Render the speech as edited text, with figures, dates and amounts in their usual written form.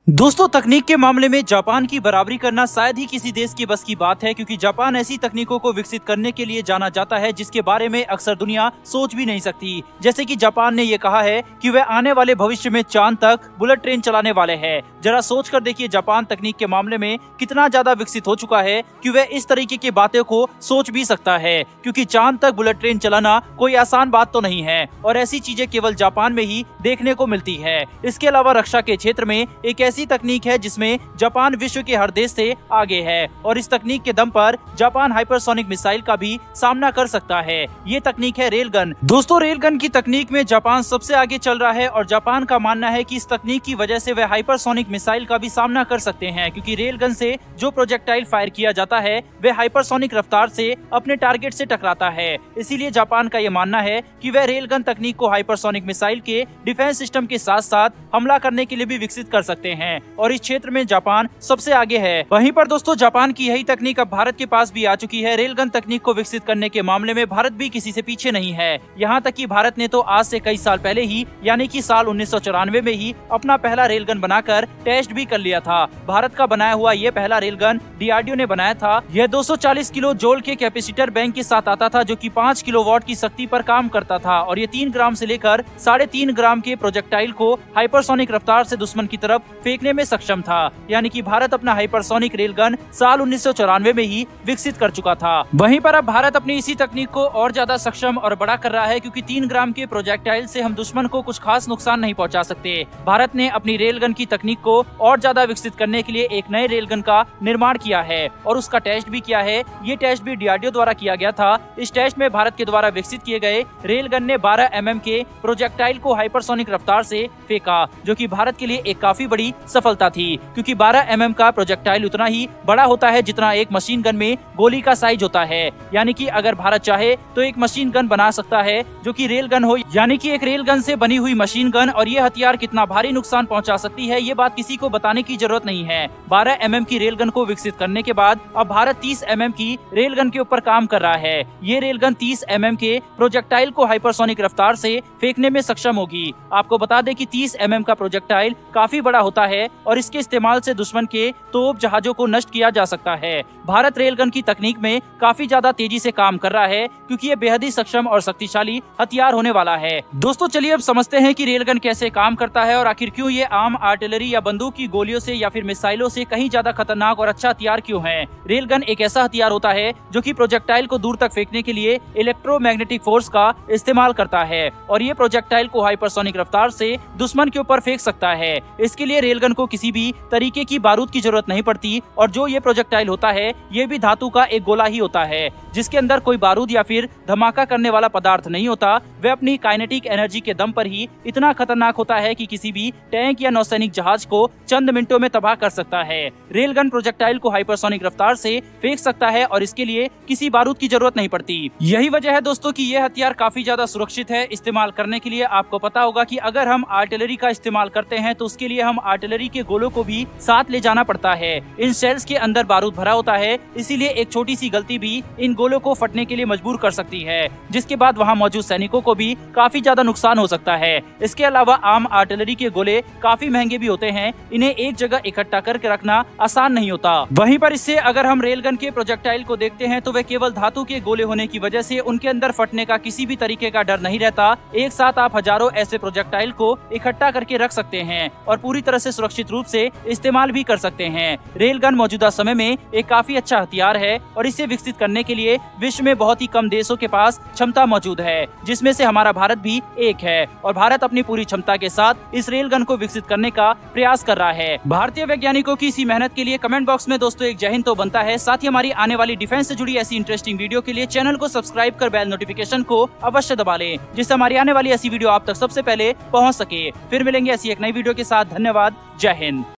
दोस्तों, तकनीक के मामले में जापान की बराबरी करना शायद ही किसी देश की बस की बात है, क्योंकि जापान ऐसी तकनीकों को विकसित करने के लिए जाना जाता है जिसके बारे में अक्सर दुनिया सोच भी नहीं सकती। जैसे कि जापान ने ये कहा है कि वह आने वाले भविष्य में चांद तक बुलेट ट्रेन चलाने वाले हैं। जरा सोच कर देखिए जापान तकनीक के मामले में कितना ज्यादा विकसित हो चुका है कि वह इस तरीके की बातें को सोच भी सकता है, क्योंकि चांद तक बुलेट ट्रेन चलाना कोई आसान बात तो नहीं है और ऐसी चीजें केवल जापान में ही देखने को मिलती है। इसके अलावा रक्षा के क्षेत्र में एक ऐसी तकनीक है जिसमें जापान विश्व के हर देश से आगे है और इस तकनीक के दम पर जापान हाइपरसोनिक मिसाइल का भी सामना कर सकता है। ये तकनीक है रेलगन। दोस्तों, रेलगन की तकनीक में जापान सबसे आगे चल रहा है और जापान का मानना है कि इस तकनीक की वजह से वह हाइपरसोनिक मिसाइल का भी सामना कर सकते हैं, क्योंकि रेलगन से जो प्रोजेक्टाइल फायर किया जाता है वह हाइपरसोनिक रफ्तार से अपने टारगेट से टकराता है। इसीलिए जापान का यह मानना है कि वह रेलगन तकनीक को हाइपरसोनिक मिसाइल के डिफेंस सिस्टम के साथ साथ हमला करने के लिए भी विकसित कर सकते हैं और इस क्षेत्र में जापान सबसे आगे है। वहीं पर दोस्तों, जापान की यही तकनीक अब भारत के पास भी आ चुकी है। रेलगन तकनीक को विकसित करने के मामले में भारत भी किसी से पीछे नहीं है। यहाँ तक कि भारत ने तो आज से कई साल पहले ही, यानी कि साल 1994 में ही अपना पहला रेलगन बनाकर टेस्ट भी कर लिया था। भारत का बनाया हुआ ये पहला रेलगन डीआरडीओ ने बनाया था। यह 240 किलो जोल के कैपेसिटर बैंक के साथ आता था, जो कि 5 किलोवाट की शक्ति पर काम करता था और ये 3 ग्राम से लेकर 3.5 ग्राम के प्रोजेक्टाइल को हाइपरसोनिक रफ्तार से दुश्मन की तरफ फेंकने में सक्षम था। यानी कि भारत अपना हाइपरसोनिक रेलगन साल 1994 में ही विकसित कर चुका था। वहीं पर अब भारत अपनी इसी तकनीक को और ज्यादा सक्षम और बड़ा कर रहा है, क्योंकि 3 ग्राम के प्रोजेक्टाइल से हम दुश्मन को कुछ खास नुकसान नहीं पहुंचा सकते। भारत ने अपनी रेलगन की तकनीक को और ज्यादा विकसित करने के लिए एक नए रेलगन का निर्माण किया है और उसका टेस्ट भी किया है। ये टेस्ट भी डीआरडीओ द्वारा किया गया था। इस टेस्ट में भारत के द्वारा विकसित किए गए रेलगन ने 12 mm के प्रोजेक्टाइल को हाइपरसोनिक रफ्तार से फेंका, जो कि भारत के लिए एक काफी बड़ी सफलता थी, क्योंकि 12 mm का प्रोजेक्टाइल उतना ही बड़ा होता है जितना एक मशीन गन में गोली का साइज होता है। यानी कि अगर भारत चाहे तो एक मशीन गन बना सकता है जो कि रेल गन हो, यानी कि एक रेल गन से बनी हुई मशीन गन। और ये हथियार कितना भारी नुकसान पहुंचा सकती है ये बात किसी को बताने की जरूरत नहीं है। 12 mm की रेल गन को विकसित करने के बाद अब भारत 30 mm की रेल गन के ऊपर काम कर रहा है। ये रेल गन 30 mm के प्रोजेक्टाइल को हाइपरसोनिक रफ्तार से फेंकने में सक्षम होगी। आपको बता दें कि 30 mm का प्रोजेक्टाइल काफी बड़ा होता है और इसके इस्तेमाल से दुश्मन के तोप जहाजों को नष्ट किया जा सकता है। भारत रेलगन की तकनीक में काफी ज्यादा तेजी से काम कर रहा है, क्योंकि ये बेहद ही सक्षम और शक्तिशाली हथियार होने वाला है। दोस्तों, चलिए अब समझते हैं कि रेलगन कैसे काम करता है और आखिर क्यों ये आम आर्टिलरी या बंदूक की गोलियों से या फिर मिसाइलों से कहीं ज्यादा खतरनाक और अच्छा हथियार क्यों है। रेलगन एक ऐसा हथियार होता है जो कि प्रोजेक्टाइल को दूर तक फेंकने के लिए इलेक्ट्रोमैग्नेटिक फोर्स का इस्तेमाल करता है और ये प्रोजेक्टाइल को हाइपरसोनिक रफ्तार से दुश्मन के ऊपर फेंक सकता है। इसके लिए रेलगन को किसी भी तरीके की बारूद की जरूरत नहीं पड़ती और जो ये प्रोजेक्टाइल होता है ये भी धातु का एक गोला ही होता है, जिसके अंदर कोई बारूद या फिर धमाका करने वाला पदार्थ नहीं होता। वह अपनी काइनेटिक एनर्जी के दम पर ही इतना खतरनाक होता है कि किसी भी टैंक या नौसैनिक जहाज को चंद मिनटों में तबाह कर सकता है। रेलगन प्रोजेक्टाइल को हाइपरसोनिक रफ्तार से फेंक सकता है और इसके लिए किसी बारूद की जरूरत नहीं पड़ती। यही वजह है दोस्तों कि यह हथियार काफी ज्यादा सुरक्षित है इस्तेमाल करने के लिए। आपको पता होगा कि अगर हम आर्टिलरी का इस्तेमाल करते हैं तो उसके लिए हम आर्टिलरी के गोलों को भी साथ ले जाना पड़ता है। इन शेल्स के अंदर बारूद भरा होता है, इसीलिए एक छोटी सी गलती भी इन गोलों को फटने के लिए मजबूर कर सकती है, जिसके बाद वहां मौजूद सैनिकों को भी काफी ज्यादा नुकसान हो सकता है। इसके अलावा आम आर्टिलरी के गोले काफी महंगे भी होते हैं, इन्हें एक जगह इकट्ठा करके रखना आसान नहीं होता। वहीं पर इससे अगर हम रेलगन के प्रोजेक्टाइल को देखते हैं तो वे केवल धातु के गोले होने की वजह से उनके अंदर फटने का किसी भी तरीके का डर नहीं रहता। एक साथ आप हजारों ऐसे प्रोजेक्टाइल को इकट्ठा करके रख सकते हैं और पूरी तरह से सुरक्षित रूप से इस्तेमाल भी कर सकते हैं। रेलगन मौजूदा समय में एक काफी अच्छा हथियार है और इसे विकसित करने के लिए विश्व में बहुत ही कम देशों के पास क्षमता मौजूद है, जिसमें से हमारा भारत भी एक है और भारत अपनी पूरी क्षमता के साथ इस रेलगन को विकसित करने का प्रयास कर रहा है। भारतीय वैज्ञानिकों की इसी मेहनत के लिए कमेंट बॉक्स में दोस्तों एक जय हिंद तो बनता है। साथ ही हमारी आने वाली डिफेंस से जुड़ी ऐसी इंटरेस्टिंग वीडियो के लिए चैनल को सब्सक्राइब कर बेल नोटिफिकेशन को अवश्य दबा लें, जिससे हमारी आने वाली ऐसी वीडियो आप तक सबसे पहले पहुँच सके। फिर मिलेंगे ऐसी एक नई वीडियो के साथ। धन्यवाद। जय हिंद।